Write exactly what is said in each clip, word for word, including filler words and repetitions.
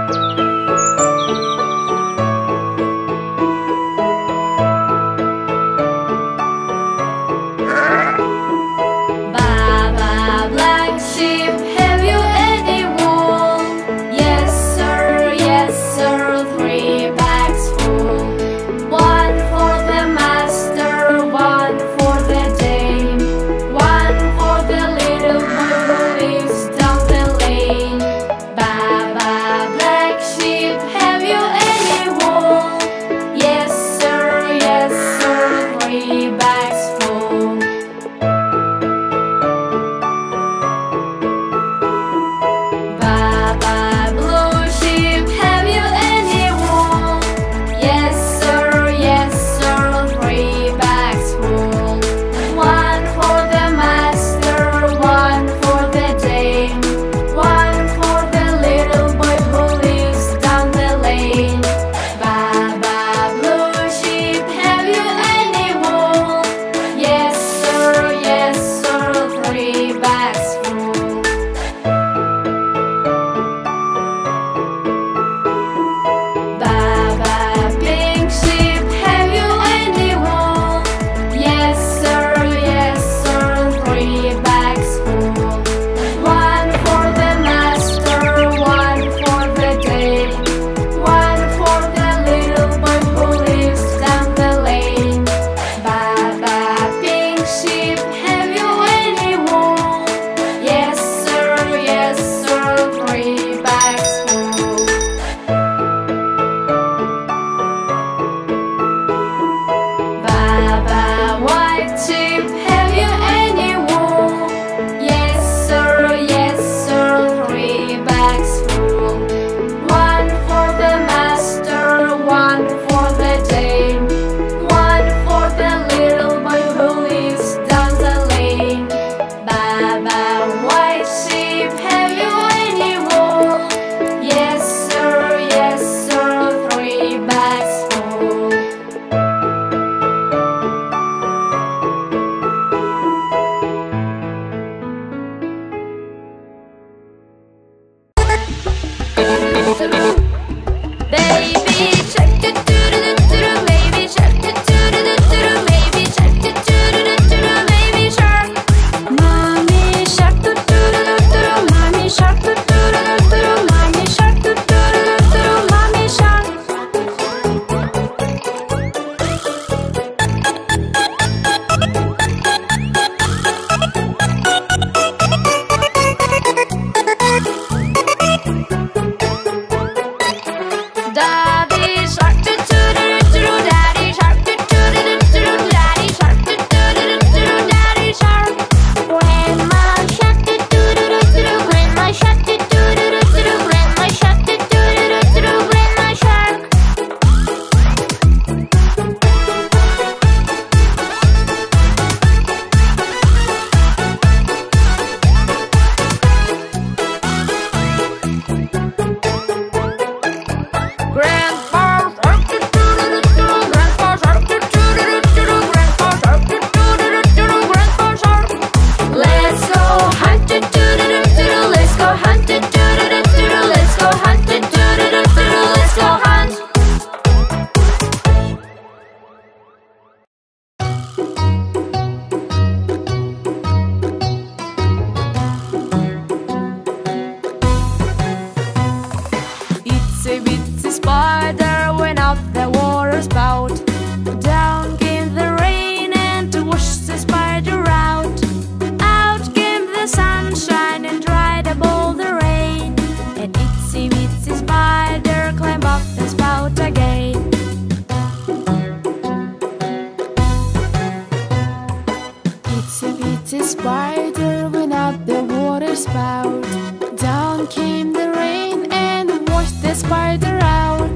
spider went up the water spout. Down came the rain and washed the spider out.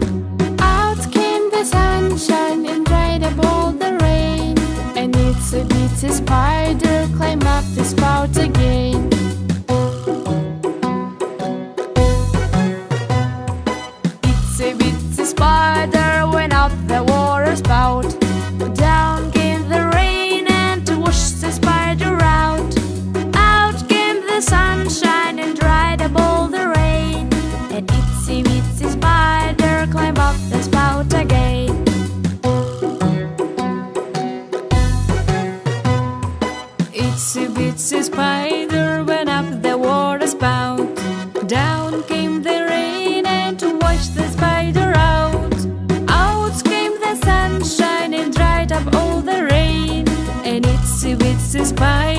Out came the sunshine and dried up all the rain. And Itsy Bitsy spider climbed up the spout again. Itsy Bitsy spider went up the water spout. Down came the rain and washed the spider out. Out came the sunshine and dried up all the rain. And Itsy Bitsy itsy spider climbed up the spout again. Itsy bitsy spider went up the water spout. Down came the rain and to wash the spider out. Out came the sunshine and dried up all the rain. And itsy bitsy spider